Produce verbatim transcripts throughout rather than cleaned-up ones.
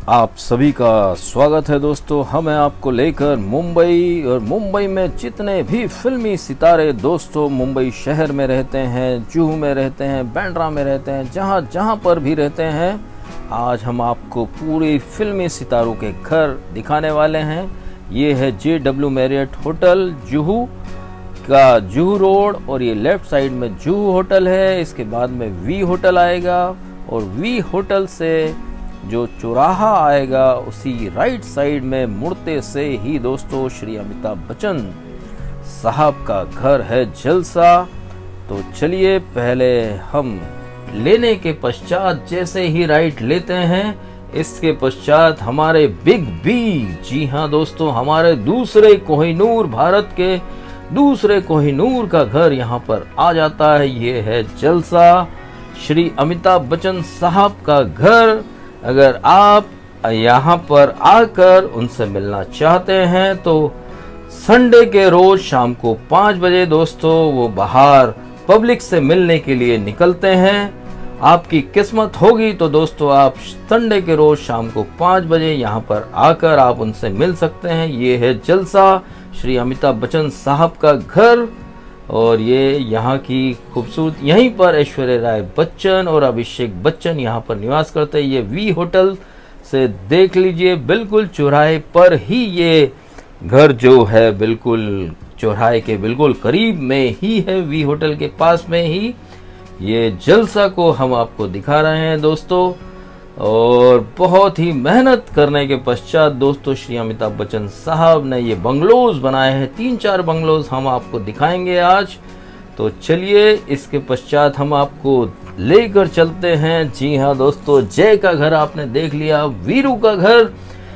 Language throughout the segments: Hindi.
आप सभी का स्वागत है दोस्तों। हम हैं आपको लेकर मुंबई, और मुंबई में जितने भी फिल्मी सितारे दोस्तों मुंबई शहर में रहते हैं, जुहू में रहते हैं, बांद्रा में रहते हैं, जहाँ जहाँ पर भी रहते हैं, आज हम आपको पूरे फिल्मी सितारों के घर दिखाने वाले हैं। ये है J W Marriott hotel Juhu का, जुहू रोड, और ये लेफ्ट साइड में जुहू होटल है। इसके बाद में वी होटल आएगा, और वी होटल से जो चौराहा आएगा उसी राइट साइड में मुड़ते से ही दोस्तों श्री अमिताभ बच्चन साहब का घर है जलसा। तो चलिए पहले हम लेने के पश्चात जैसे ही राइट लेते हैं, इसके पश्चात हमारे बिग बी, जी हाँ दोस्तों, हमारे दूसरे कोहिनूर, भारत के दूसरे कोहिनूर का घर यहाँ पर आ जाता है। ये है जलसा, श्री अमिताभ बच्चन साहब का घर। अगर आप यहाँ पर आकर उनसे मिलना चाहते हैं तो संडे के रोज शाम को पाँच बजे दोस्तों वो बाहर पब्लिक से मिलने के लिए निकलते हैं। आपकी किस्मत होगी तो दोस्तों आप संडे के रोज शाम को पाँच बजे यहाँ पर आकर आप उनसे मिल सकते हैं। ये है जलसा, श्री अमिताभ बच्चन साहब का घर, और ये यहाँ की खूबसूरत, यहीं पर ऐश्वर्या राय बच्चन और अभिषेक बच्चन यहाँ पर निवास करते हैं। ये वी होटल से देख लीजिए, बिल्कुल चौराहे पर ही ये घर जो है, बिल्कुल चौराहे के बिल्कुल करीब में ही है, वी होटल के पास में ही ये जलसा को हम आपको दिखा रहे हैं दोस्तों। और बहुत ही मेहनत करने के पश्चात दोस्तों श्री अमिताभ बच्चन साहब ने ये बंगलोज बनाए हैं। तीन चार बंगलोज हम आपको दिखाएंगे आज। तो चलिए इसके पश्चात हम आपको लेकर चलते हैं। जी हाँ दोस्तों, जय का घर आपने देख लिया, वीरू का घर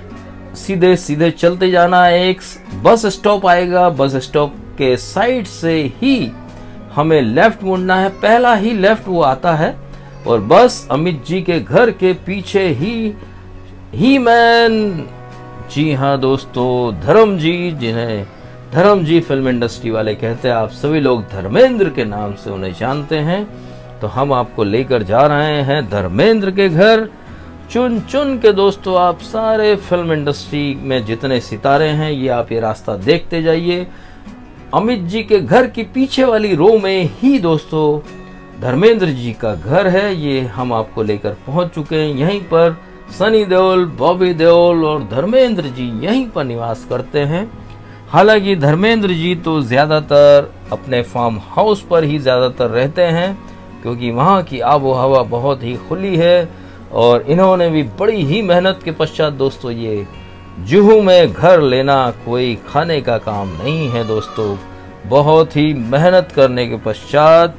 सीधे सीधे चलते जाना है। एक बस स्टॉप आएगा, बस स्टॉप के साइड से ही हमें लेफ्ट मुड़ना है, पहला ही लेफ्ट वो आता है, और बस अमित जी के घर के पीछे ही ही मैन, जी हाँ दोस्तों, धर्म जी, जिन्हें धर्म जी फिल्म इंडस्ट्री वाले कहते हैं, आप सभी लोग धर्मेंद्र के नाम से उन्हें जानते हैं। तो हम आपको लेकर जा रहे हैं धर्मेंद्र के घर। चुन चुन के दोस्तों आप सारे फिल्म इंडस्ट्री में जितने सितारे हैं, ये आप ये रास्ता देखते जाइए। अमित जी के घर की पीछे वाली रो में ही दोस्तों धर्मेंद्र जी का घर है। ये हम आपको लेकर पहुंच चुके हैं। यहीं पर सनी देओल, बॉबी देओल और धर्मेंद्र जी यहीं पर निवास करते हैं। हालांकि धर्मेंद्र जी तो ज्यादातर अपने फार्म हाउस पर ही ज्यादातर रहते हैं, क्योंकि वहां की आबो हवा बहुत ही खुली है। और इन्होंने भी बड़ी ही मेहनत के पश्चात दोस्तों, ये जुहू में घर लेना कोई खाने का काम नहीं है दोस्तों। बहुत ही मेहनत करने के पश्चात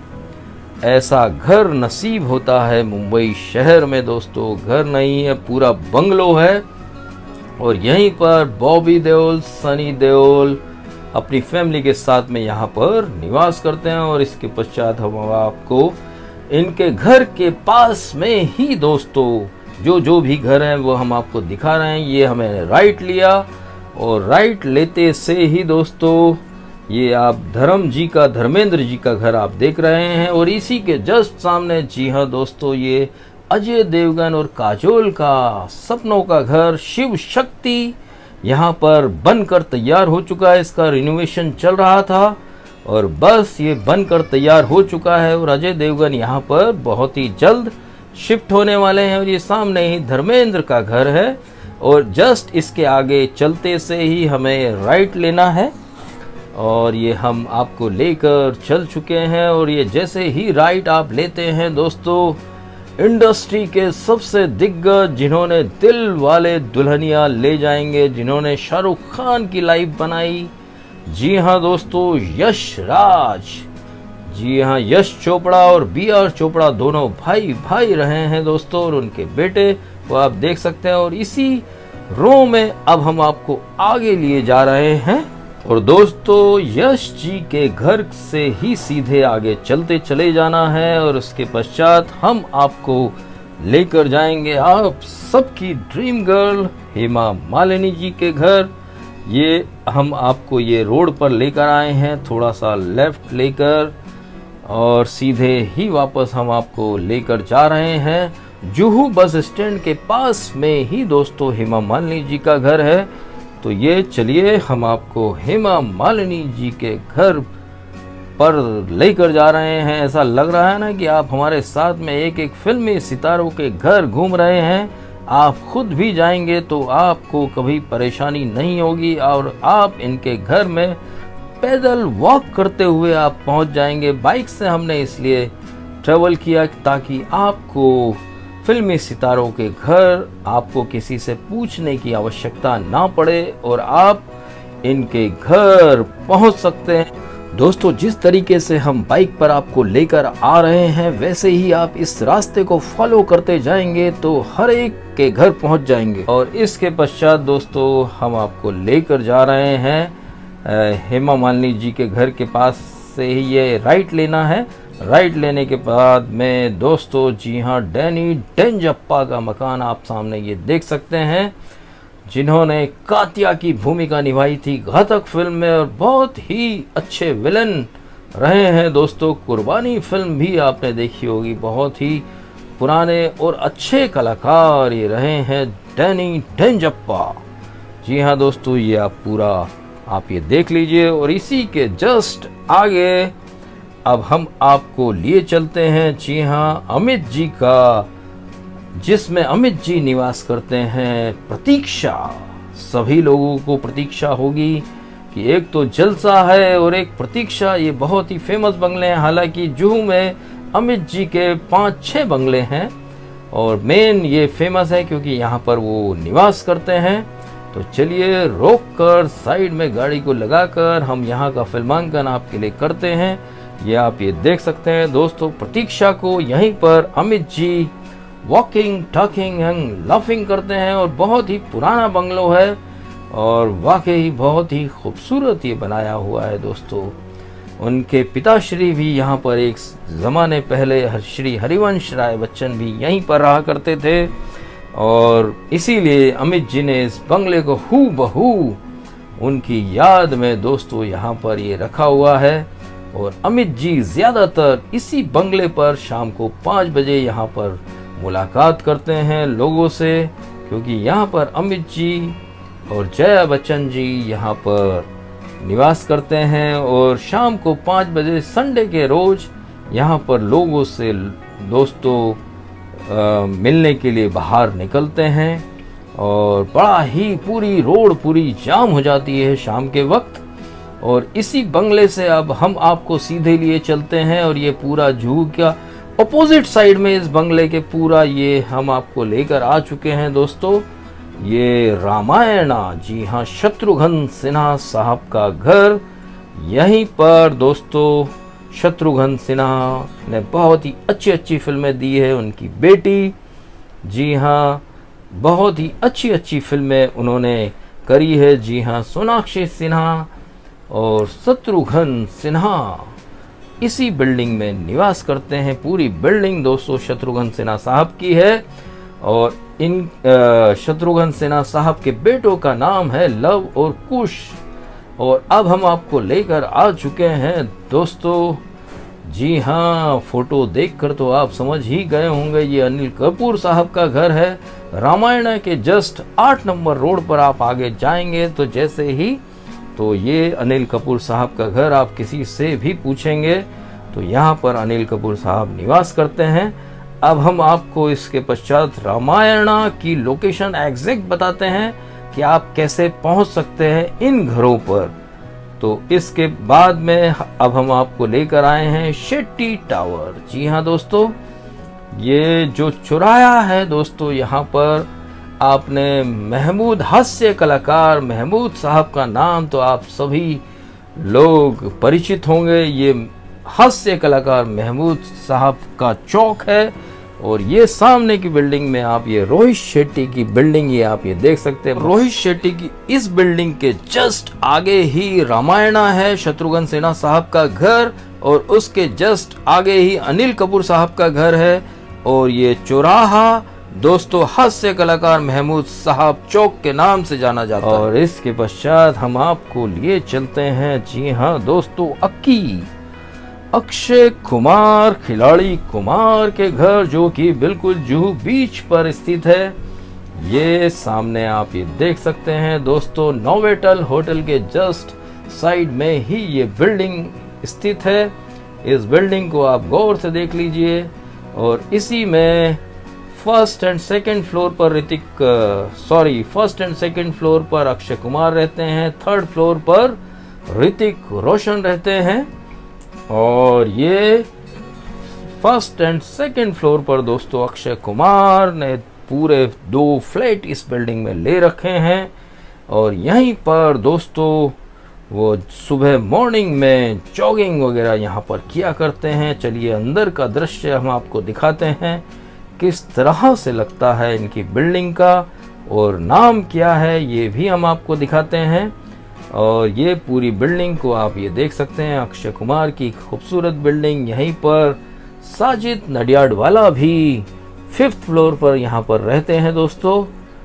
ऐसा घर नसीब होता है मुंबई शहर में दोस्तों। घर नहीं है, पूरा बंगलो है, और यहीं पर बॉबी देओल, सनी देओल अपनी फैमिली के साथ में यहाँ पर निवास करते हैं। और इसके पश्चात हम आपको इनके घर के पास में ही दोस्तों जो जो भी घर हैं वो हम आपको दिखा रहे हैं। ये हमें राइट लिया, और राइट लेते से ही दोस्तों ये आप धर्म जी का, धर्मेंद्र जी का घर आप देख रहे हैं। और इसी के जस्ट सामने, जी हाँ दोस्तों, ये अजय देवगन और काजोल का सपनों का घर शिव शक्ति यहाँ पर बनकर तैयार हो चुका है। इसका रिनोवेशन चल रहा था और बस ये बनकर तैयार हो चुका है, और अजय देवगन यहाँ पर बहुत ही जल्द शिफ्ट होने वाले हैं। और ये सामने ही धर्मेंद्र का घर है, और जस्ट इसके आगे चलते से ही हमें राइट लेना है, और ये हम आपको लेकर चल चुके हैं। और ये जैसे ही राइट आप लेते हैं दोस्तों, इंडस्ट्री के सबसे दिग्गज, जिन्होंने दिल वाले दुल्हनिया ले जाएंगे, जिन्होंने शाहरुख खान की लाइफ बनाई, जी हाँ दोस्तों, यश राज, जी हाँ, यश चोपड़ा और बी आर चोपड़ा दोनों भाई भाई रहे हैं दोस्तों, और उनके बेटे वो आप देख सकते हैं। और इसी रो में अब हम आपको आगे लिए जा रहे हैं, और दोस्तों यश जी के घर से ही सीधे आगे चलते चले जाना है। और उसके पश्चात हम आपको लेकर जाएंगे आप सबकी ड्रीम गर्ल हेमा मालिनी जी के घर। ये हम आपको ये रोड पर लेकर आए हैं, थोड़ा सा लेफ्ट लेकर, और सीधे ही वापस हम आपको लेकर जा रहे हैं। जुहू बस स्टैंड के पास में ही दोस्तों हेमा मालिनी जी का घर है। तो ये चलिए हम आपको हेमा मालिनी जी के घर पर लेकर जा रहे हैं। ऐसा लग रहा है ना कि आप हमारे साथ में एक एक फिल्मी सितारों के घर घूम रहे हैं। आप खुद भी जाएंगे तो आपको कभी परेशानी नहीं होगी और आप इनके घर में पैदल वॉक करते हुए आप पहुंच जाएंगे। बाइक से हमने इसलिए ट्रेवल किया ताकि आपको फिल्मी सितारों के घर आपको किसी से पूछने की आवश्यकता ना पड़े और आप इनके घर पहुंच सकते हैं। दोस्तों, जिस तरीके से हम बाइक पर आपको लेकर आ रहे हैं वैसे ही आप इस रास्ते को फॉलो करते जाएंगे तो हर एक के घर पहुंच जाएंगे। और इसके पश्चात दोस्तों हम आपको लेकर जा रहे हैं हेमा मालिनी जी के घर के पास से ही ये राइट लेना है। राइट लेने के बाद में दोस्तों जी हाँ, डैनी डेंजप्पा का मकान आप सामने ये देख सकते हैं, जिन्होंने कातिया की भूमिका निभाई थी घातक फिल्म में और बहुत ही अच्छे विलन रहे हैं। दोस्तों, कुर्बानी फिल्म भी आपने देखी होगी, बहुत ही पुराने और अच्छे कलाकार ये रहे हैं डैनी डेंजप्पा। जी हाँ दोस्तों, ये आप पूरा आप ये देख लीजिए। और इसी के जस्ट आगे अब हम आपको लिए चलते हैं जी हाँ अमित जी का, जिसमें अमित जी निवास करते हैं। प्रतीक्षा, सभी लोगों को प्रतीक्षा होगी कि एक तो जलसा है और एक प्रतीक्षा। ये बहुत ही फेमस बंगले हैं। हालांकि जुहू में अमित जी के पांच छह बंगले हैं और मेन ये फेमस है क्योंकि यहाँ पर वो निवास करते हैं। तो चलिए रोक कर साइड में गाड़ी को लगाकर हम यहाँ का फिल्मांकन आपके लिए करते हैं। ये आप ये देख सकते हैं दोस्तों, प्रतीक्षा को यहीं पर Amit ji walking talking and laughing करते हैं। और बहुत ही पुराना बंगलो है और वाकई बहुत ही खूबसूरत ये बनाया हुआ है दोस्तों। उनके पिताश्री भी यहाँ पर एक ज़माने पहले श्री हरिवंश राय बच्चन भी यहीं पर रहा करते थे और इसीलिए अमित जी ने इस बंगले को हूबहू उनकी याद में दोस्तों यहाँ पर ये रखा हुआ है। और अमित जी ज़्यादातर इसी बंगले पर शाम को पाँच बजे यहाँ पर मुलाकात करते हैं लोगों से, क्योंकि यहाँ पर अमित जी और जया बच्चन जी यहाँ पर निवास करते हैं और शाम को पाँच बजे संडे के रोज यहाँ पर लोगों से दोस्तों आ, मिलने के लिए बाहर निकलते हैं। और बड़ा ही पूरी रोड पूरी जाम हो जाती है शाम के वक्त। और इसी बंगले से अब हम आपको सीधे लिए चलते हैं और ये पूरा जुहू का अपोजिट साइड में इस बंगले के पूरा ये हम आपको लेकर आ चुके हैं दोस्तों। ये रामायणा, जी हाँ, शत्रुघ्न सिन्हा साहब का घर। यहीं पर दोस्तों शत्रुघ्न सिन्हा ने बहुत ही अच्छी अच्छी फिल्में दी है। उनकी बेटी, जी हाँ, बहुत ही अच्छी अच्छी फिल्में उन्होंने करी है। जी हाँ, सोनाक्षी सिन्हा और शत्रुघ्न सिन्हा इसी बिल्डिंग में निवास करते हैं। पूरी बिल्डिंग दोस्तों शत्रुघ्न सिन्हा साहब की है और इन शत्रुघ्न सिन्हा साहब के बेटों का नाम है लव और कुश। और अब हम आपको लेकर आ चुके हैं दोस्तों, जी हाँ, फोटो देखकर तो आप समझ ही गए होंगे ये अनिल कपूर साहब का घर है। रामायण के जस्ट आठ नंबर रोड पर आप आगे जाएंगे तो जैसे ही तो ये अनिल कपूर साहब का घर, आप किसी से भी पूछेंगे तो यहाँ पर अनिल कपूर साहब निवास करते हैं। अब हम आपको इसके पश्चात रामायणा की लोकेशन एग्जैक्ट बताते हैं कि आप कैसे पहुंच सकते हैं इन घरों पर। तो इसके बाद में अब हम आपको लेकर आए हैं शेट्टी टावर। जी हाँ दोस्तों, ये जो चौराहा है दोस्तों, यहाँ पर आपने महमूद, हास्य कलाकार महमूद साहब का नाम तो आप सभी लोग परिचित होंगे। ये हास्य कलाकार महमूद साहब का चौक है और ये सामने की बिल्डिंग में आप ये रोहित शेट्टी की बिल्डिंग ये आप ये देख सकते हैं। रोहित शेट्टी की इस बिल्डिंग के जस्ट आगे ही रामायणा है, शत्रुघ्न सिन्हा साहब का घर, और उसके जस्ट आगे ही अनिल कपूर साहब का घर है। और ये चौराहा दोस्तों हास्य कलाकार महमूद साहब चौक के नाम से जाना जाता है। और इसके पश्चात हम आपको लिए चलते हैं, जी हाँ दोस्तों, अक्की अक्षय कुमार, खिलाड़ी कुमार के घर, जो कि बिल्कुल जुहू बीच पर स्थित है। ये सामने आप ये देख सकते हैं दोस्तों, नोवेटल होटल के जस्ट साइड में ही ये बिल्डिंग स्थित है। इस बिल्डिंग को आप गौर से देख लीजिए। और इसी में फर्स्ट एंड सेकंड फ्लोर पर Hrithik sorry first and second floor पर अक्षय कुमार रहते हैं, थर्ड फ्लोर पर ऋतिक रोशन रहते हैं। और ये फर्स्ट एंड सेकंड फ्लोर पर दोस्तों अक्षय कुमार ने पूरे दो फ्लैट इस बिल्डिंग में ले रखे हैं। और यहीं पर दोस्तों वो सुबह मॉर्निंग में जॉगिंग वगैरह यहाँ पर किया करते हैं। चलिए अंदर का दृश्य हम आपको दिखाते हैं, किस तरह से लगता है इनकी बिल्डिंग का और नाम क्या है ये भी हम आपको दिखाते हैं। और ये पूरी बिल्डिंग को आप ये देख सकते हैं, अक्षय कुमार की खूबसूरत बिल्डिंग। यहीं पर साजिद नडियाडवाला भी फिफ्थ फ्लोर पर यहाँ पर रहते हैं दोस्तों,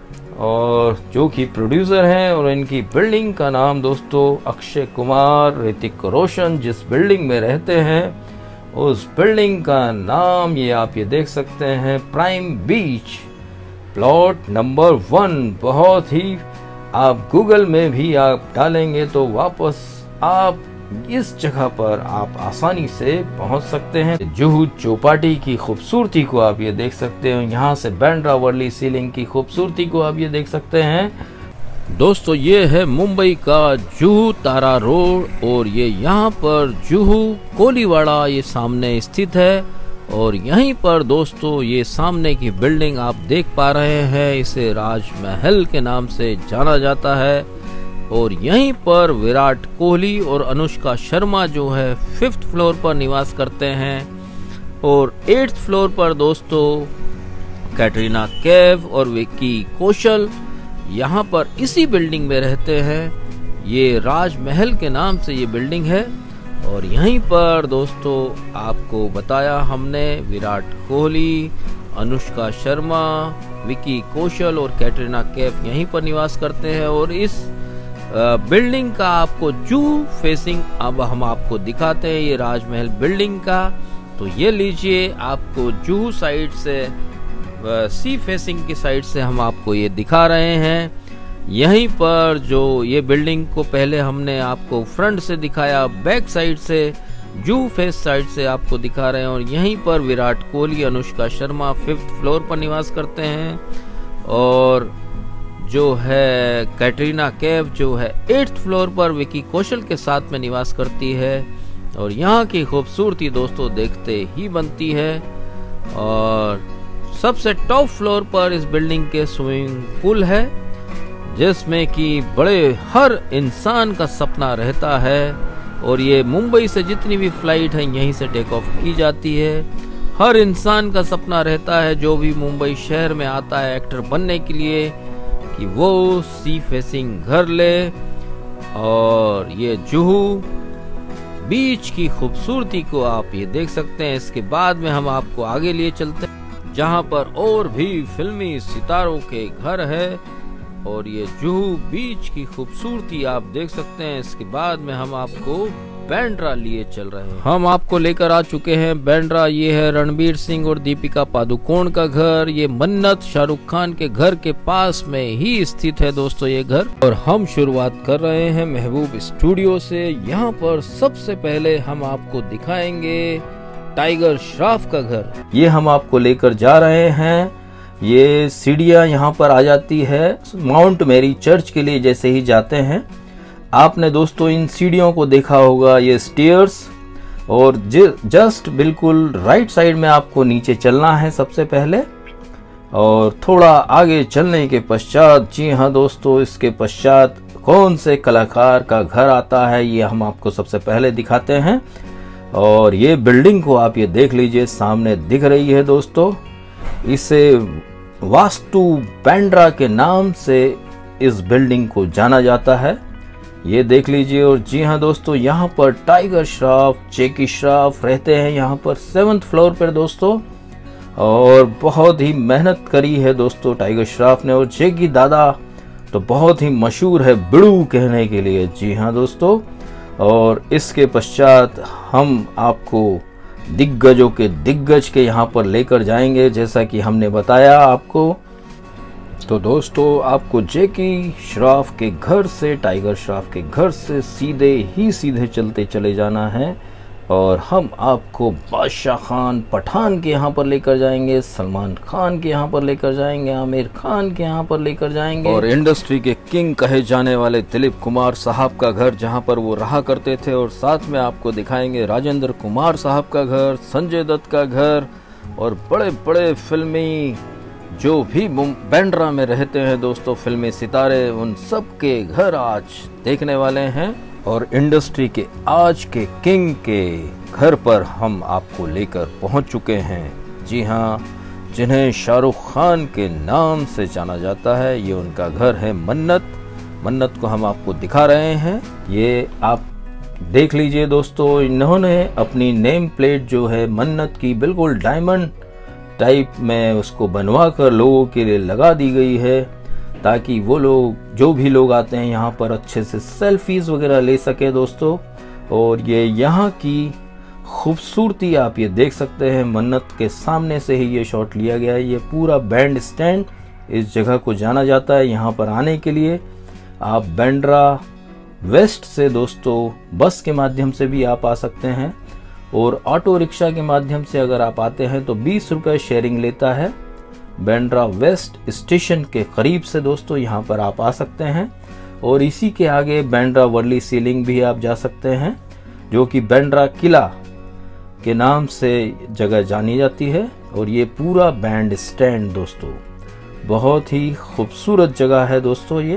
और जो कि प्रोड्यूसर हैं। और इनकी बिल्डिंग का नाम दोस्तों अक्षय कुमार, ऋतिक रोशन जिस बिल्डिंग में रहते हैं उस बिल्डिंग का नाम ये आप ये देख सकते हैं, prime beach plot number one. बहुत ही आप गूगल में भी आप डालेंगे तो वापस आप इस जगह पर आप आसानी से पहुंच सकते हैं। जुहू चौपाटी की खूबसूरती को आप ये देख सकते हो, यहाँ से बांद्रा वर्ली सीलिंग की खूबसूरती को आप ये देख सकते हैं दोस्तों। ये है मुंबई का जुहू तारा रोड, और ये यहाँ पर जुहू कोलीवाड़ा ये सामने स्थित है। और यहीं पर दोस्तों ये सामने की बिल्डिंग आप देख पा रहे हैं, इसे राजमहल के नाम से जाना जाता है। और यहीं पर विराट कोहली और अनुष्का शर्मा जो है फिफ्थ फ्लोर पर निवास करते हैं। और एट्थ फ्लोर पर दोस्तों कैटरीना कैफ और विक्की कौशल यहाँ पर इसी बिल्डिंग में रहते हैं। ये राजमहल के नाम से ये बिल्डिंग है। और यहीं पर दोस्तों आपको बताया हमने, विराट कोहली, अनुष्का शर्मा, विक्की कौशल और कैटरीना कैफ यहीं पर निवास करते हैं। और इस बिल्डिंग का आपको जुहू फेसिंग अब हम आपको दिखाते हैं, ये राजमहल बिल्डिंग का। तो ये लीजिए, आपको जुहू साइड से सी फेसिंग की साइड से हम आपको ये दिखा रहे हैं। यहीं पर जो ये बिल्डिंग को पहले हमने आपको फ्रंट से दिखाया, बैक साइड से जुहू फेस साइड से आपको दिखा रहे हैं। और यहीं पर विराट कोहली, अनुष्का शर्मा फिफ्थ फ्लोर पर निवास करते हैं। और जो है कैटरीना कैफ जो है एट्थ फ्लोर पर विक्की कौशल के साथ में निवास करती है। और यहाँ की खूबसूरती दोस्तों देखते ही बनती है। और सबसे टॉप फ्लोर पर इस बिल्डिंग के स्विमिंग पूल है, जिसमें कि बड़े हर इंसान का सपना रहता है। और ये मुंबई से जितनी भी फ्लाइट है यहीं से टेक ऑफ की जाती है। हर इंसान का सपना रहता है जो भी मुंबई शहर में आता है एक्टर बनने के लिए, कि वो सी फेसिंग घर ले। और ये जुहू बीच की खूबसूरती को आप ये देख सकते हैं। इसके बाद में हम आपको आगे लिए चलते हैं, जहां पर और भी फिल्मी सितारों के घर है। और ये जुहू बीच की खूबसूरती आप देख सकते हैं। इसके बाद में हम आपको बांद्रा लिए चल रहे हैं। हम आपको लेकर आ चुके हैं बांद्रा। ये है रणबीर सिंह और दीपिका पादुकोण का घर। ये मन्नत शाहरुख खान के घर के पास में ही स्थित है दोस्तों ये घर। और हम शुरुआत कर रहे हैं महबूब स्टूडियो से। यहाँ पर सबसे पहले हम आपको दिखाएंगे टाइगर श्रॉफ का घर। ये हम आपको लेकर जा रहे हैं। ये सीढ़ियाँ यहाँ पर आ जाती है माउंट मैरी चर्च के लिए जैसे ही जाते हैं। आपने दोस्तों इन सीढ़ियों को देखा होगा, ये स्टेयर्स। और जस्ट बिल्कुल राइट साइड में आपको नीचे चलना है सबसे पहले। और थोड़ा आगे चलने के पश्चात, जी हाँ दोस्तों, इसके पश्चात कौन से कलाकार का घर आता है ये हम आपको सबसे पहले दिखाते हैं। और ये बिल्डिंग को आप ये देख लीजिए, सामने दिख रही है दोस्तों। इसे वास्तु बांद्रा के नाम से इस बिल्डिंग को जाना जाता है, ये देख लीजिए। और जी हाँ दोस्तों, यहाँ पर टाइगर श्रॉफ, जैकी श्रॉफ रहते हैं यहाँ पर सेवंथ फ्लोर पर दोस्तों। और बहुत ही मेहनत करी है दोस्तों टाइगर श्रॉफ ने। और जैकी दादा तो बहुत ही मशहूर है बिड़ू कहने के लिए, जी हाँ दोस्तों। और इसके पश्चात हम आपको दिग्गजों के दिग्गज के यहाँ पर लेकर जाएंगे, जैसा कि हमने बताया आपको। तो दोस्तों, आपको जैकी श्रॉफ के घर से, टाइगर श्रॉफ के घर से सीधे ही सीधे चलते चले जाना है और हम आपको बादशाह खान पठान के यहाँ पर लेकर जाएंगे, सलमान खान के यहाँ पर लेकर जाएंगे, आमिर खान के यहाँ पर लेकर जाएंगे और इंडस्ट्री के किंग कहे जाने वाले दिलीप कुमार साहब का घर जहाँ पर वो रहा करते थे, और साथ में आपको दिखाएंगे राजेंद्र कुमार साहब का घर, संजय दत्त का घर और बड़े बड़े फिल्मी जो भी बांद्रा में रहते हैं दोस्तों, फिल्मी सितारे, उन सब के घर आज देखने वाले हैं। और इंडस्ट्री के आज के किंग के घर पर हम आपको लेकर पहुंच चुके हैं। जी हाँ, जिन्हें शाहरुख खान के नाम से जाना जाता है, ये उनका घर है मन्नत। मन्नत को हम आपको दिखा रहे हैं, ये आप देख लीजिए दोस्तों। इन्होंने अपनी नेम प्लेट जो है मन्नत की बिल्कुल डायमंड टाइप में उसको बनवा कर लोगों के लिए लगा दी गई है, ताकि वो लोग, जो भी लोग आते हैं यहाँ पर, अच्छे से सेल्फीज वगैरह ले सके दोस्तों। और ये यहाँ की खूबसूरती आप ये देख सकते हैं, मन्नत के सामने से ही ये शॉट लिया गया है। ये पूरा बैंड स्टैंड इस जगह को जाना जाता है। यहाँ पर आने के लिए आप बांद्रा वेस्ट से दोस्तों बस के माध्यम से भी आप आ सकते हैं, और ऑटो रिक्शा के माध्यम से अगर आप आते हैं तो बीस रुपये शेयरिंग लेता है। बांद्रा वेस्ट स्टेशन के करीब से दोस्तों यहाँ पर आप आ सकते हैं। और इसी के आगे बांद्रा वर्ली सीलिंग भी आप जा सकते हैं, जो कि बांद्रा किला के नाम से जगह जानी जाती है। और ये पूरा बैंड स्टैंड दोस्तों बहुत ही खूबसूरत जगह है दोस्तों ये।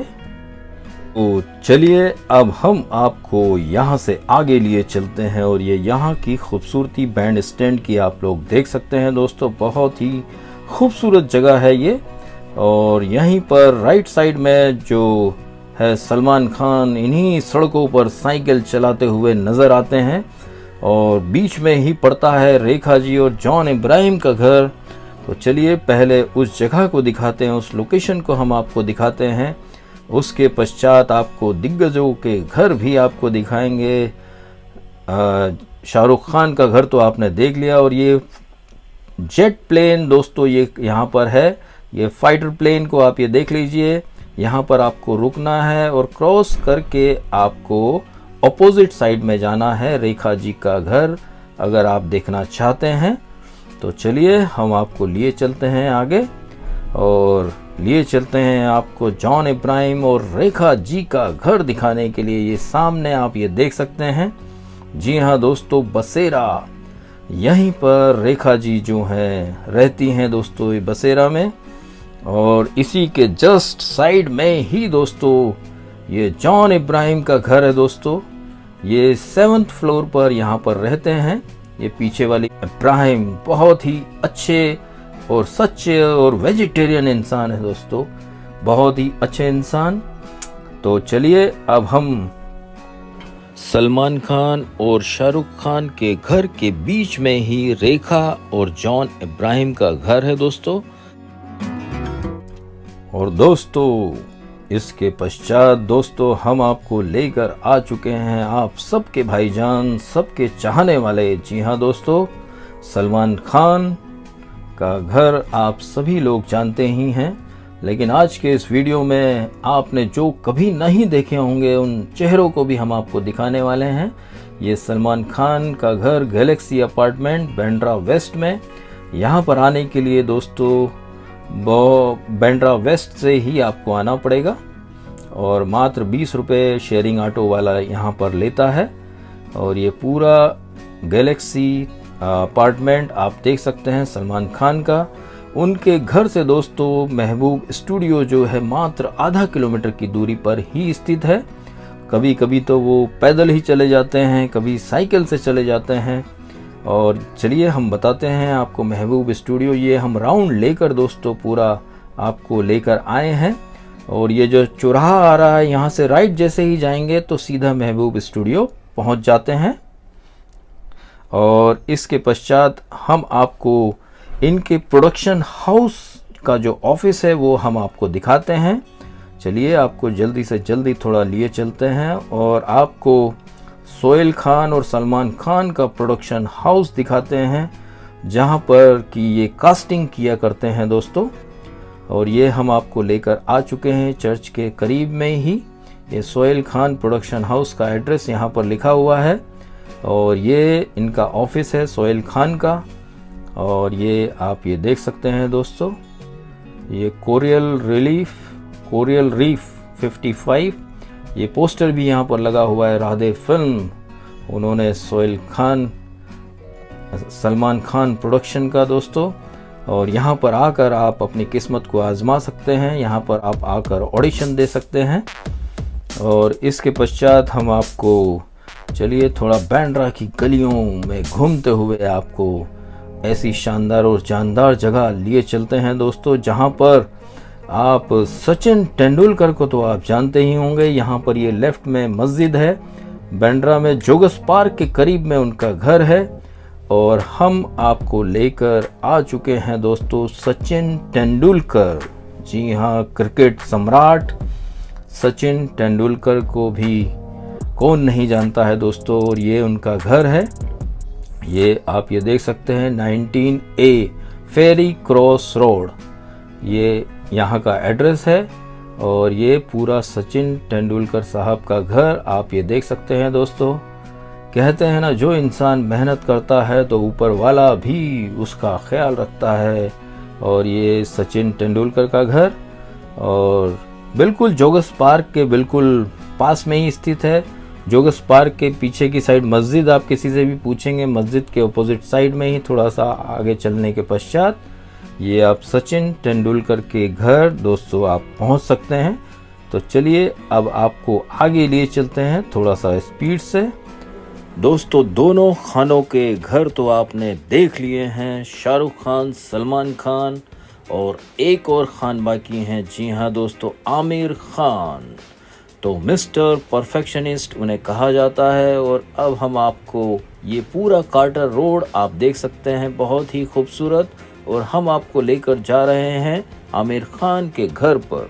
तो चलिए अब हम आपको यहाँ से आगे लिए चलते हैं, और ये यहाँ की खूबसूरती बैंड स्टैंड की आप लोग देख सकते हैं दोस्तों। बहुत ही खूबसूरत जगह है ये। और यहीं पर राइट साइड में जो है सलमान खान इन्हीं सड़कों पर साइकिल चलाते हुए नजर आते हैं, और बीच में ही पड़ता है रेखा जी और जॉन इब्राहिम का घर। तो चलिए पहले उस जगह को दिखाते हैं, उस लोकेशन को हम आपको दिखाते हैं। उसके पश्चात आपको दिग्गजों के घर भी आपको दिखाएंगे। शाहरुख खान का घर तो आपने देख लिया, और ये जेट प्लेन दोस्तों ये यहाँ पर है, ये फाइटर प्लेन को आप ये देख लीजिए। यहाँ पर आपको रुकना है और क्रॉस करके आपको ऑपोजिट साइड में जाना है, रेखा जी का घर अगर आप देखना चाहते हैं। तो चलिए हम आपको लिए चलते हैं आगे, और लिए चलते हैं आपको जॉन इब्राहिम और रेखा जी का घर दिखाने के लिए। ये सामने आप ये देख सकते हैं। जी हाँ दोस्तों, बसेरा, यहीं पर रेखा जी जो हैं रहती हैं दोस्तों ये बसेरा में। और इसी के जस्ट साइड में ही दोस्तों ये जॉन इब्राहिम का घर है दोस्तों। ये सेवंथ फ्लोर पर यहाँ पर रहते हैं। ये पीछे वाली इब्राहिम बहुत ही अच्छे और सच्चे और वेजिटेरियन इंसान है दोस्तों, बहुत ही अच्छे इंसान। तो चलिए अब हम सलमान खान और शाहरुख खान के घर के बीच में ही रेखा और जॉन इब्राहिम का घर है दोस्तों। और दोस्तों इसके पश्चात दोस्तों हम आपको लेकर आ चुके हैं आप सबके भाईजान, सबके चाहने वाले, जी हाँ दोस्तों, सलमान खान का घर आप सभी लोग जानते ही हैं। लेकिन आज के इस वीडियो में आपने जो कभी नहीं देखे होंगे उन चेहरों को भी हम आपको दिखाने वाले हैं। ये सलमान खान का घर गैलेक्सी अपार्टमेंट बांद्रा वेस्ट में। यहाँ पर आने के लिए दोस्तों बांद्रा वेस्ट से ही आपको आना पड़ेगा, और मात्र बीस रुपये शेयरिंग ऑटो वाला यहाँ पर लेता है। और ये पूरा गैलेक्सी अपार्टमेंट आप देख सकते हैं सलमान खान का। उनके घर से दोस्तों महबूब स्टूडियो जो है मात्र आधा किलोमीटर की दूरी पर ही स्थित है। कभी कभी तो वो पैदल ही चले जाते हैं, कभी साइकिल से चले जाते हैं। और चलिए हम बताते हैं आपको महबूब स्टूडियो। ये हम राउंड लेकर दोस्तों पूरा आपको लेकर आए हैं, और ये जो चौराहा आ रहा है यहाँ से राइट जैसे ही जाएंगे तो सीधा महबूब स्टूडियो पहुँच जाते हैं। और इसके पश्चात हम आपको इनके प्रोडक्शन हाउस का जो ऑफिस है वो हम आपको दिखाते हैं। चलिए आपको जल्दी से जल्दी थोड़ा लिए चलते हैं और आपको सोहेल खान और सलमान खान का प्रोडक्शन हाउस दिखाते हैं, जहां पर कि ये कास्टिंग किया करते हैं दोस्तों। और ये हम आपको लेकर आ चुके हैं चर्च के करीब में ही। ये सोहेल खान प्रोडक्शन हाउस का एड्रेस यहाँ पर लिखा हुआ है और ये इनका ऑफिस है सोहेल खान का। और ये आप ये देख सकते हैं दोस्तों, ये कोरियल रिलीफ कोरियल रीफ पचपन, ये पोस्टर भी यहाँ पर लगा हुआ है। राधे फिल्म उन्होंने सोहेल खान सलमान खान प्रोडक्शन का दोस्तों। और यहाँ पर आकर आप अपनी किस्मत को आजमा सकते हैं, यहाँ पर आप आकर ऑडिशन दे सकते हैं। और इसके पश्चात हम आपको चलिए थोड़ा बांद्रा की गलियों में घूमते हुए आपको ऐसी शानदार और जानदार जगह लिए चलते हैं दोस्तों, जहाँ पर आप सचिन तेंदुलकर को तो आप जानते ही होंगे। यहाँ पर ये लेफ्ट में मस्जिद है, बांद्रा में जोगस पार्क के करीब में उनका घर है। और हम आपको लेकर आ चुके हैं दोस्तों सचिन तेंदुलकर, जी हाँ, क्रिकेट सम्राट सचिन तेंदुलकर को भी कौन नहीं जानता है दोस्तों। और ये उनका घर है, ये आप ये देख सकते हैं nineteen A ferry cross road, ये यहाँ का एड्रेस है। और ये पूरा सचिन तेंदुलकर साहब का घर आप ये देख सकते हैं दोस्तों। कहते हैं ना, जो इंसान मेहनत करता है तो ऊपर वाला भी उसका ख्याल रखता है। और ये सचिन तेंदुलकर का घर और बिल्कुल जोगस पार्क के बिल्कुल पास में ही स्थित है। जोगस पार्क के पीछे की साइड मस्जिद, आप किसी से भी पूछेंगे, मस्जिद के ऑपोजिट साइड में ही थोड़ा सा आगे चलने के पश्चात ये आप सचिन तेंदुलकर के घर दोस्तों आप पहुंच सकते हैं। तो चलिए अब आपको आगे लिए चलते हैं थोड़ा सा स्पीड से। दोस्तों दोनों खानों के घर तो आपने देख लिए हैं, शाहरुख खान, सलमान खान और एक और खान बाकी हैं। जी हाँ दोस्तों, आमिर खान। तो मिस्टर परफेक्शनिस्ट उन्हें कहा जाता है। और अब हम आपको ये पूरा कार्टर रोड आप देख सकते हैं, बहुत ही खूबसूरत। और हम आपको लेकर जा रहे हैं आमिर खान के घर पर।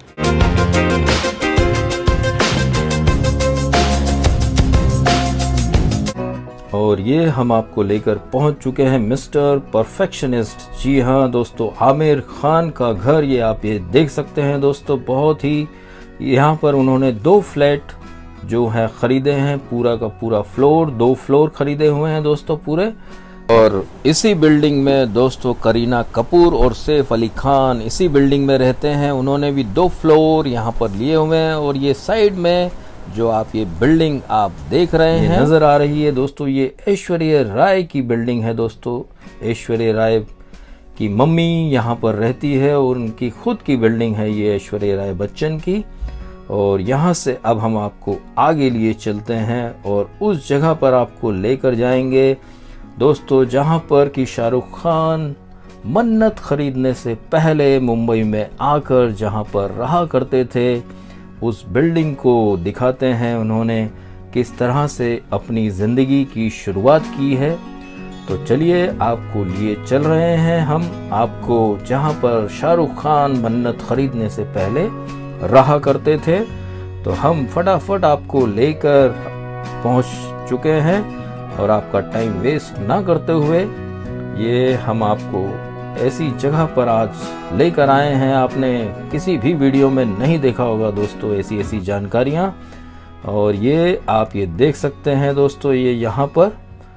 और ये हम आपको लेकर पहुंच चुके हैं मिस्टर परफेक्शनिस्ट। जी हाँ दोस्तों, आमिर खान का घर ये आप ये देख सकते हैं दोस्तों। बहुत ही यहाँ पर उन्होंने दो फ्लैट जो है खरीदे हैं, पूरा का पूरा फ्लोर, दो फ्लोर खरीदे हुए हैं दोस्तों पूरे। और इसी बिल्डिंग में दोस्तों करीना कपूर और सैफ अली खान इसी बिल्डिंग में रहते हैं। उन्होंने भी दो फ्लोर यहाँ पर लिए हुए हैं। और ये साइड में जो आप ये बिल्डिंग आप देख रहे हैं नजर आ रही है दोस्तों, ये ऐश्वर्या राय की बिल्डिंग है दोस्तों। ऐश्वर्या राय की मम्मी यहाँ पर रहती है और उनकी खुद की बिल्डिंग है ये ऐश्वर्या राय बच्चन की। और यहाँ से अब हम आपको आगे लिए चलते हैं और उस जगह पर आपको लेकर जाएंगे दोस्तों, जहाँ पर कि शाहरुख खान मन्नत खरीदने से पहले मुंबई में आकर जहाँ पर रहा करते थे, उस बिल्डिंग को दिखाते हैं उन्होंने किस तरह से अपनी ज़िंदगी की शुरुआत की है। तो चलिए आपको लिए चल रहे हैं हम आपको जहां पर शाहरुख खान मन्नत खरीदने से पहले रहा करते थे। तो हम फटाफट आपको लेकर पहुंच चुके हैं और आपका टाइम वेस्ट ना करते हुए ये हम आपको ऐसी जगह पर आज लेकर आए हैं। आपने किसी भी वीडियो में नहीं देखा होगा दोस्तों ऐसी ऐसी जानकारियां। और ये आप ये देख सकते हैं दोस्तों, ये यहाँ पर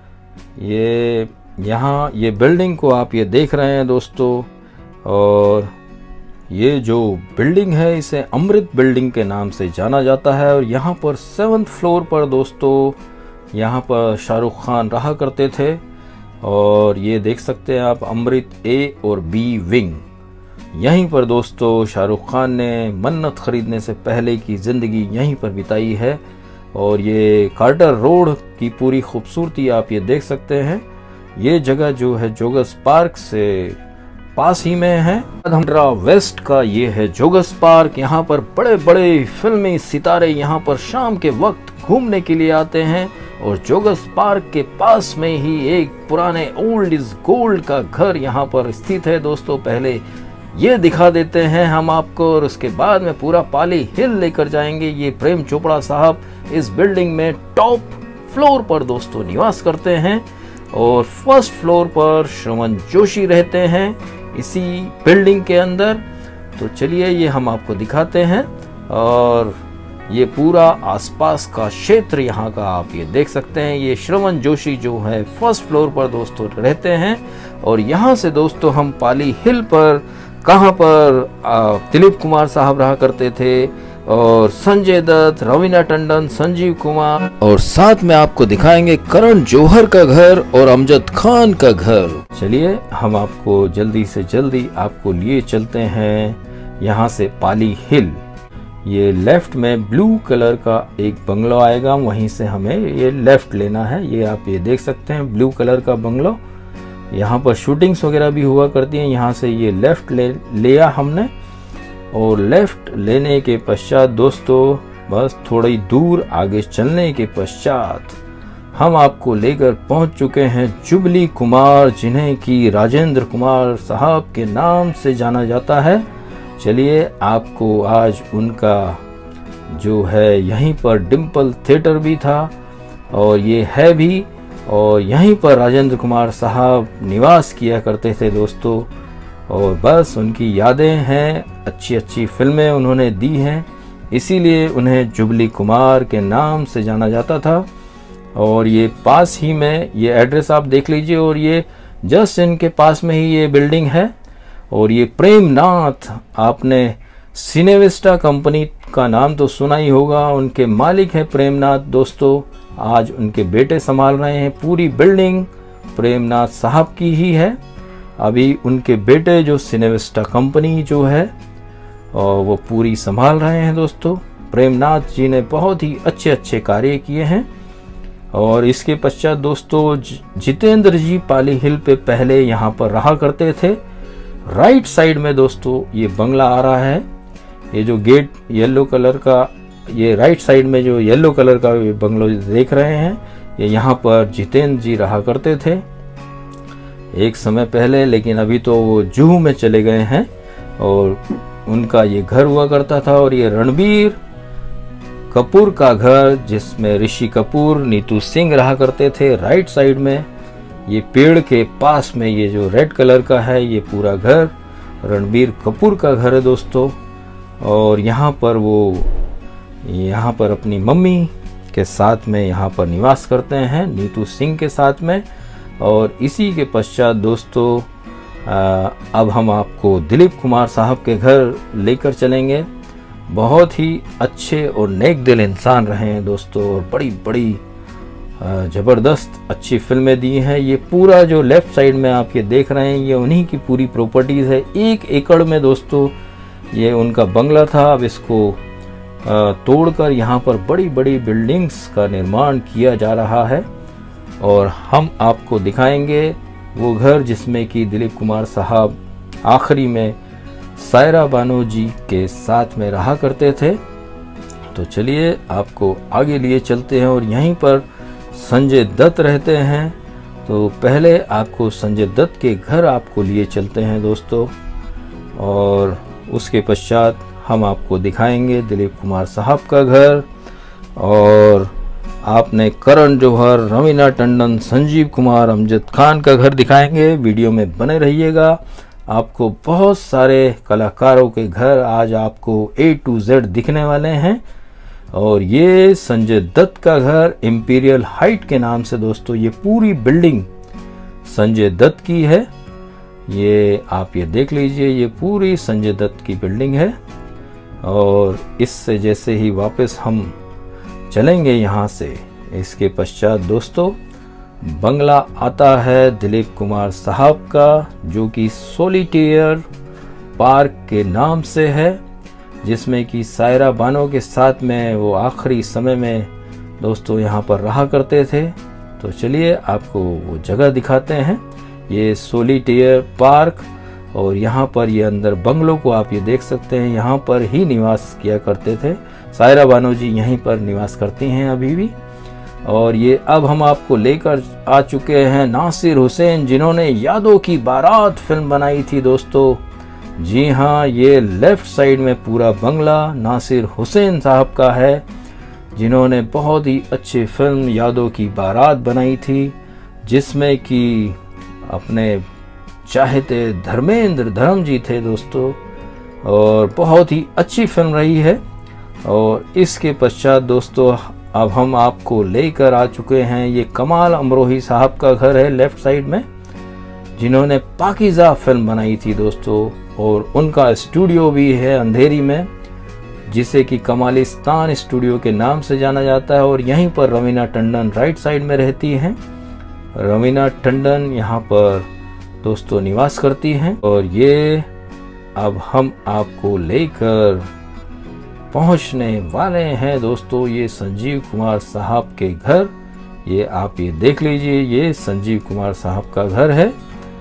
ये यहाँ ये बिल्डिंग को आप ये देख रहे हैं दोस्तों। और ये जो बिल्डिंग है इसे अमृत बिल्डिंग के नाम से जाना जाता है। और यहाँ पर सेवन्थ फ्लोर पर दोस्तों यहाँ पर शाहरुख खान रहा करते थे। और ये देख सकते हैं आप अमृत ए और बी विंग, यहीं पर दोस्तों शाहरुख खान ने मन्नत खरीदने से पहले की ज़िंदगी यहीं पर बिताई है। और ये कार्टर रोड की पूरी खूबसूरती आप ये देख सकते हैं। ये जगह जो है जोगस पार्क से पास ही में है। बांद्रा वेस्ट का ये है जोगस पार्क। यहाँ पर बड़े बड़े फिल्मी सितारे यहाँ पर शाम के वक्त घूमने के लिए आते हैं। और जोगस पार्क के पास में ही एक पुराने ओल्ड इज गोल्ड का घर यहाँ पर स्थित है दोस्तों। पहले ये दिखा देते हैं हम आपको और उसके बाद में पूरा पाली हिल लेकर जाएंगे। ये प्रेम चोपड़ा साहब इस बिल्डिंग में टॉप फ्लोर पर दोस्तों निवास करते हैं और फर्स्ट फ्लोर पर श्रवण जोशी रहते हैं इसी बिल्डिंग के अंदर। तो चलिए ये हम आपको दिखाते हैं और ये पूरा आसपास का क्षेत्र यहाँ का आप ये देख सकते हैं। ये श्रवण जोशी जो है फर्स्ट फ्लोर पर दोस्तों रहते हैं और यहाँ से दोस्तों हम पाली हिल पर कहाँ पर दिलीप कुमार साहब रहा करते थे और संजय दत्त, रवीना टंडन, संजीव कुमार और साथ में आपको दिखाएंगे करण जौहर का घर और अमजद खान का घर। चलिए हम आपको जल्दी से जल्दी आपको लिए चलते हैं यहाँ से पाली हिल। ये लेफ्ट में ब्लू कलर का एक बंगलो आएगा, वहीं से हमें ये लेफ्ट लेना है। ये आप ये देख सकते हैं ब्लू कलर का बंगलो, यहाँ पर शूटिंग्स वगैरह भी हुआ करती हैं। यहाँ से ये लेफ्ट ले लिया हमने और लेफ्ट लेने के पश्चात दोस्तों बस थोड़ी दूर आगे चलने के पश्चात हम आपको लेकर पहुंच चुके हैं जुबली कुमार, जिन्हें कि राजेंद्र कुमार साहब के नाम से जाना जाता है। चलिए आपको आज उनका जो है यहीं पर डिम्पल थिएटर भी था और ये है भी, और यहीं पर राजेंद्र कुमार साहब निवास किया करते थे दोस्तों। और बस उनकी यादें हैं, अच्छी अच्छी फिल्में उन्होंने दी हैं, इसीलिए उन्हें जुबली कुमार के नाम से जाना जाता था। और ये पास ही में ये एड्रेस आप देख लीजिए और ये जस्ट इनके पास में ही ये बिल्डिंग है। और ये प्रेमनाथ, आपने सिनेविस्टा कंपनी का नाम तो सुना ही होगा, उनके मालिक हैं प्रेमनाथ दोस्तों। आज उनके बेटे संभाल रहे हैं पूरी बिल्डिंग, प्रेमनाथ साहब की ही है। अभी उनके बेटे जो सिनेविस्टा कंपनी जो है और वो पूरी संभाल रहे हैं दोस्तों। प्रेमनाथ जी ने बहुत ही अच्छे अच्छे कार्य किए हैं। और इसके पश्चात दोस्तों जितेंद्र जी पाली हिल पे पहले यहाँ पर रहा करते थे। राइट साइड में दोस्तों ये बंगला आ रहा है, ये जो गेट येलो कलर का, ये राइट साइड में जो येलो कलर का ये बंगलो देख रहे हैं, ये यहाँ पर जितेंद्र जी रहा करते थे एक समय पहले, लेकिन अभी तो वो जुहू में चले गए हैं और उनका ये घर हुआ करता था। और ये रणबीर कपूर का घर, जिसमें ऋषि कपूर, नीतू सिंह रहा करते थे। राइट साइड में ये पेड़ के पास में ये जो रेड कलर का है ये पूरा घर रणबीर कपूर का घर है दोस्तों। और यहाँ पर वो यहाँ पर अपनी मम्मी के साथ में यहाँ पर निवास करते हैं, नीतू सिंह के साथ में। और इसी के पश्चात दोस्तों आ, अब हम आपको दिलीप कुमार साहब के घर लेकर चलेंगे। बहुत ही अच्छे और नेक दिल इंसान रहे हैं दोस्तों और बड़ी बड़ी ज़बरदस्त अच्छी फिल्में दी हैं। ये पूरा जो लेफ्ट साइड में आप ये देख रहे हैं ये उन्हीं की पूरी प्रॉपर्टीज़ है। एक एकड़ में दोस्तों ये उनका बंगला था। अब इसको तोड़कर यहाँ पर बड़ी बड़ी बिल्डिंग्स का निर्माण किया जा रहा है और हम आपको दिखाएंगे वो घर जिसमें कि दिलीप कुमार साहब आखिरी में सायरा बानो जी के साथ में रहा करते थे। तो चलिए आपको आगे लिए चलते हैं और यहीं पर संजय दत्त रहते हैं। तो पहले आपको संजय दत्त के घर आपको लिए चलते हैं दोस्तों और उसके पश्चात हम आपको दिखाएंगे दिलीप कुमार साहब का घर। और आपने करण जौहर, रवीना टंडन, संजीव कुमार, अमजद खान का घर दिखाएंगे। वीडियो में बने रहिएगा। आपको बहुत सारे कलाकारों के घर आज आपको ए टू जेड दिखने वाले हैं। और ये संजय दत्त का घर इंपीरियल हाइट के नाम से दोस्तों ये पूरी बिल्डिंग संजय दत्त की है। ये आप ये देख लीजिए, ये पूरी संजय दत्त की बिल्डिंग है। और इससे जैसे ही वापस हम चलेंगे यहाँ से, इसके पश्चात दोस्तों बंगला आता है दिलीप कुमार साहब का, जो कि सोलिटेयर पार्क के नाम से है, जिसमें कि सायरा बानो के साथ में वो आखिरी समय में दोस्तों यहाँ पर रहा करते थे। तो चलिए आपको वो जगह दिखाते हैं, ये सोलिटेयर पार्क। और यहाँ पर ये अंदर बंगलों को आप ये देख सकते हैं, यहाँ पर ही निवास किया करते थे। सायरा बानो जी यहीं पर निवास करती हैं अभी भी। और ये अब हम आपको लेकर आ चुके हैं नासिर हुसैन, जिन्होंने यादों की बारात फिल्म बनाई थी दोस्तों। जी हाँ, ये लेफ्ट साइड में पूरा बंगला नासिर हुसैन साहब का है। जिन्होंने बहुत ही अच्छी फिल्म यादों की बारात बनाई थी, जिसमें कि अपने चाहते धर्मेंद्र धर्म जी थे दोस्तों, और बहुत ही अच्छी फिल्म रही है। और इसके पश्चात दोस्तों अब हम आपको लेकर आ चुके हैं, ये कमाल अमरोही साहब का घर है लेफ्ट साइड में, जिन्होंने पाकीज़ा फिल्म बनाई थी दोस्तों, और उनका स्टूडियो भी है अंधेरी में, जिसे कि कमालिस्तान स्टूडियो के नाम से जाना जाता है। और यहीं पर रवीना टंडन राइट साइड में रहती हैं। रवीना टंडन यहाँ पर दोस्तों निवास करती हैं। और ये अब हम आपको लेकर पहुंचने वाले हैं दोस्तों ये संजीव कुमार साहब के घर। ये आप ये देख लीजिए, ये संजीव कुमार साहब का घर है।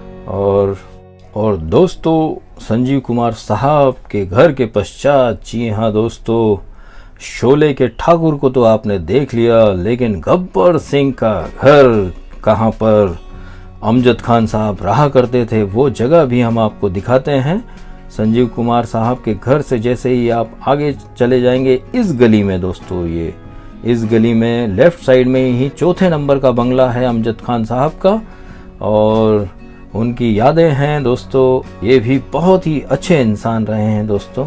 और और दोस्तों संजीव कुमार साहब के घर के पश्चात, जी हाँ दोस्तों, शोले के ठाकुर को तो आपने देख लिया, लेकिन गब्बर सिंह का घर कहाँ पर अमजद खान साहब रहा करते थे, वो जगह भी हम आपको दिखाते हैं। संजीव कुमार साहब के घर से जैसे ही आप आगे चले जाएंगे इस गली में दोस्तों, ये इस गली में लेफ्ट साइड में ही चौथे नंबर का बंगला है अमजद खान साहब का, और उनकी यादें हैं दोस्तों। ये भी बहुत ही अच्छे इंसान रहे हैं दोस्तों।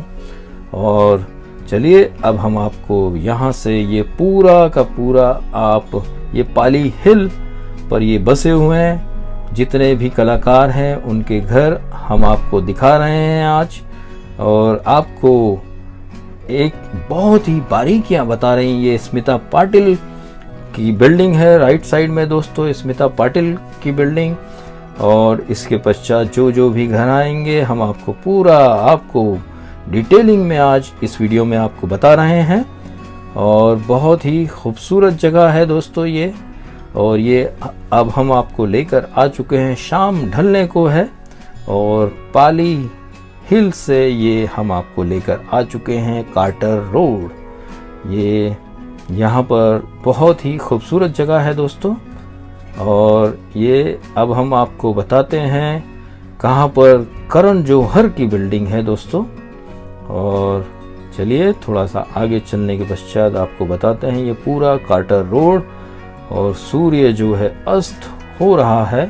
और चलिए अब हम आपको यहाँ से ये पूरा का पूरा, आप ये पाली हिल पर ये बसे हुए हैं जितने भी कलाकार हैं, उनके घर हम आपको दिखा रहे हैं आज। और आपको एक बहुत ही बारीकियां बता रही हैं। ये स्मिता पाटिल की बिल्डिंग है राइट साइड में दोस्तों, स्मिता पाटिल की बिल्डिंग। और इसके पश्चात जो जो भी घर आएंगे हम आपको पूरा आपको डिटेलिंग में आज इस वीडियो में आपको बता रहे हैं। और बहुत ही खूबसूरत जगह है दोस्तों ये। और ये अब हम आपको लेकर आ चुके हैं, शाम ढलने को है, और पाली हिल से ये हम आपको लेकर आ चुके हैं कार्टर रोड। ये यहाँ पर बहुत ही खूबसूरत जगह है दोस्तों। और ये अब हम आपको बताते हैं कहाँ पर करण जौहर की बिल्डिंग है दोस्तों। और चलिए थोड़ा सा आगे चलने के पश्चात आपको बताते हैं ये पूरा कार्टर रोड। और सूर्य जो है अस्त हो रहा है,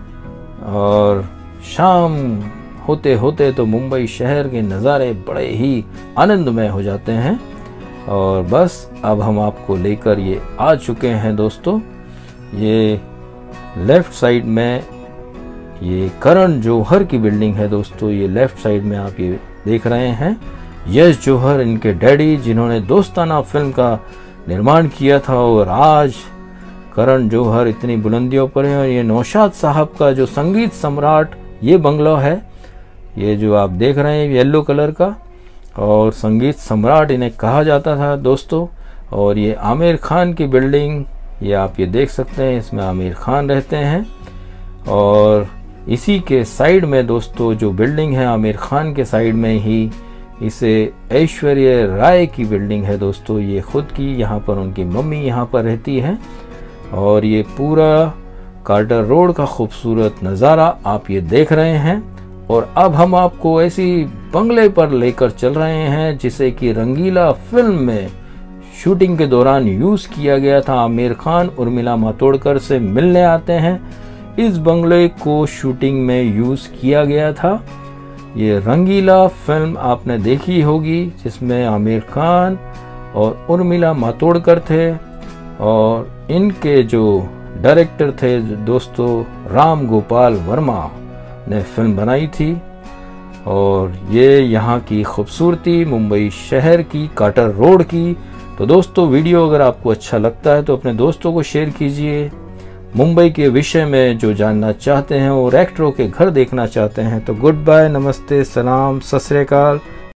और शाम होते होते तो मुंबई शहर के नज़ारे बड़े ही आनंदमय हो जाते हैं। और बस अब हम आपको लेकर ये आ चुके हैं दोस्तों, ये लेफ्ट साइड में ये करण जौहर की बिल्डिंग है दोस्तों। ये लेफ्ट साइड में आप ये देख रहे हैं, यश जौहर इनके डैडी, जिन्होंने दोस्ताना फिल्म का निर्माण किया था। और आज करण जौहर इतनी बुलंदियों पर है। और ये नौशाद साहब का जो संगीत सम्राट ये बंगला है, ये जो आप देख रहे हैं येलो कलर का, और संगीत सम्राट इन्हें कहा जाता था दोस्तों। और ये आमिर खान की बिल्डिंग, ये आप ये देख सकते हैं, इसमें आमिर खान रहते हैं। और इसी के साइड में दोस्तों जो बिल्डिंग है आमिर खान के साइड में ही, इसे ऐश्वर्या राय की बिल्डिंग है दोस्तों, ये खुद की, यहाँ पर उनकी मम्मी यहाँ पर रहती है। और ये पूरा कार्टर रोड का खूबसूरत नज़ारा आप ये देख रहे हैं। और अब हम आपको ऐसी बंगले पर लेकर चल रहे हैं जिसे कि रंगीला फिल्म में शूटिंग के दौरान यूज किया गया था। आमिर खान उर्मिला मातोड़कर से मिलने आते हैं, इस बंगले को शूटिंग में यूज किया गया था। ये रंगीला फिल्म आपने देखी होगी, जिसमें आमिर खान और उर्मिला मातोड़कर थे। और इनके जो डायरेक्टर थे दोस्तों राम गोपाल वर्मा ने फिल्म बनाई थी। और ये यहाँ की खूबसूरती मुंबई शहर की कार्टर रोड की। तो दोस्तों वीडियो अगर आपको अच्छा लगता है तो अपने दोस्तों को शेयर कीजिए। मुंबई के विषय में जो जानना चाहते हैं और एक्टरों के घर देखना चाहते हैं तो गुड बाय, नमस्ते, सलाम, सत श्री अकाल।